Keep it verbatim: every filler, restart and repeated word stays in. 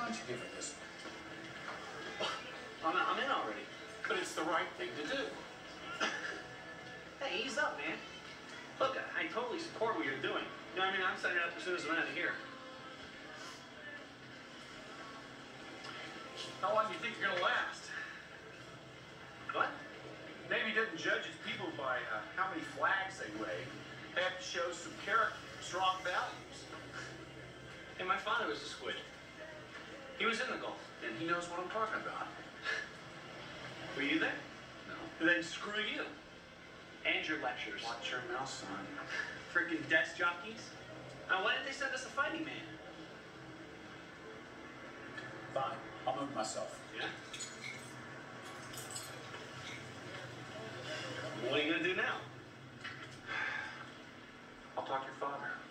Why don't you give it this one? I'm, I'm in already. But it's the right thing to do. Hey, ease up, man. Look, I, I totally support what you're doing. You know what I mean? I'm signing up as soon as I'm out of here. How long do you think you're gonna last? What? Navy doesn't judge its people by uh, how many flags they wave. They have to show some character, strong values. Hey, my father was a squid. He was in the Gulf. And he knows what I'm talking about. Were you there? No. Then screw you. And your lectures. Watch your mouth, son. Freaking desk jockeys. Now, why didn't they send us a fighting man? Fine. I'll move myself. Yeah? What are you gonna do now? I'll talk to your father.